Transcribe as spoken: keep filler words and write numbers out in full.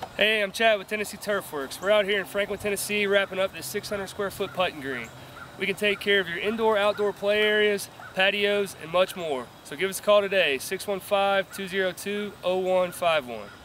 Hey, I'm Chad with Tennessee Turf Works. We're out here in Franklin, Tennessee, wrapping up this six hundred square foot putting green. We can take care of your indoor, outdoor play areas, patios, and much more. So give us a call today, six one five, two zero two, zero one five one.